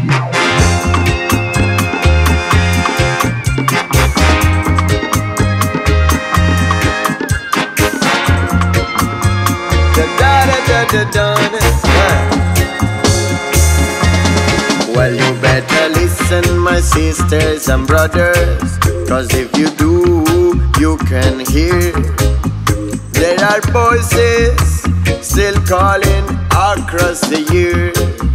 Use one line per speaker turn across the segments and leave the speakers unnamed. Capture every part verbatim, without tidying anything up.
Well, you better listen, my sisters and brothers, 'cause if you do, you can hear there are voices still calling across the year.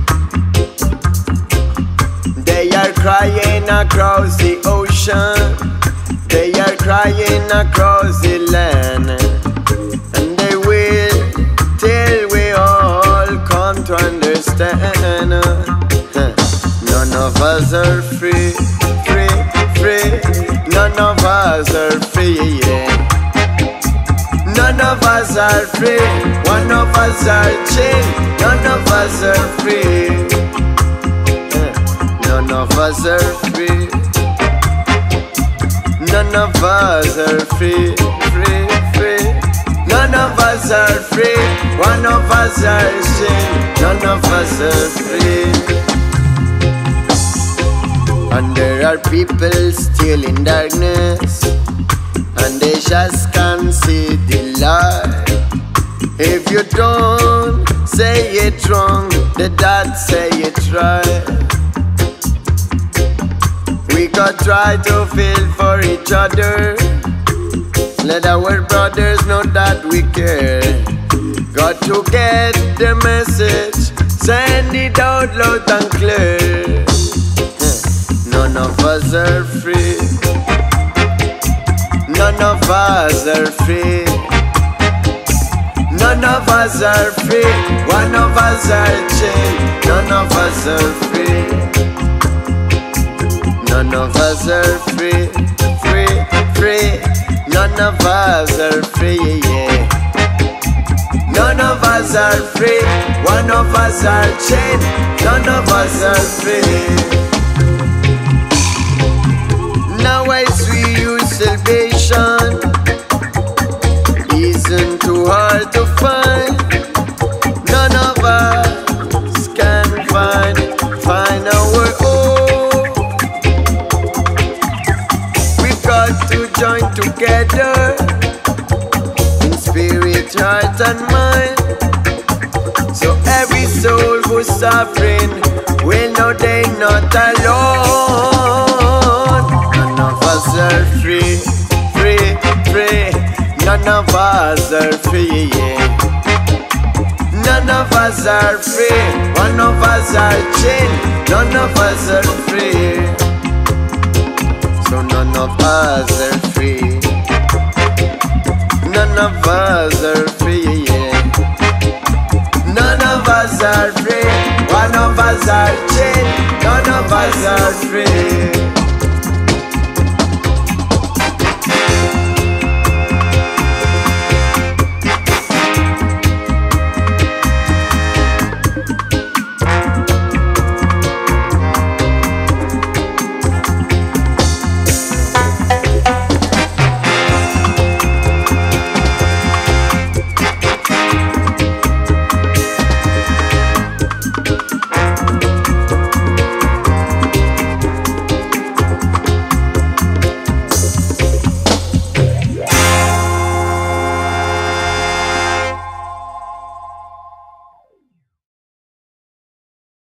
They are crying across the ocean, they are crying across the land, and they will till we all come to understand. None of us are free, free, free. None of us are free, yeah. None of us are free. One of us are chained. None of us are free. Yeah. None of us are free. None of us are free, free, free. None of us are free. One of us are chained. None of us are free. And there are people still in darkness, and they just can't see the light. If you don't say it wrong, the dad say it right. We got try to feel for each other. Let our brothers know that we care. Got to get the message, send it out loud and clear. None of us are free. None of us are free. None of us are free. One of us are chained. None of us are free. None of us are free. Free, free. None of us are free, yeah. None of us are free. One of us are chained. None of us are free. Now I see you salvation isn't too hard to find. None of us can find find our own. We've got to join together in spirit, heart and mind. So every soul who's suffering will know they're not alone. Are free, free, free. None of us are free, yeah. None of us are free. One of us are chained. None of us are free. So none of us are free. None of us are free, yeah. None of us are free. One of us are chained. None of us are free.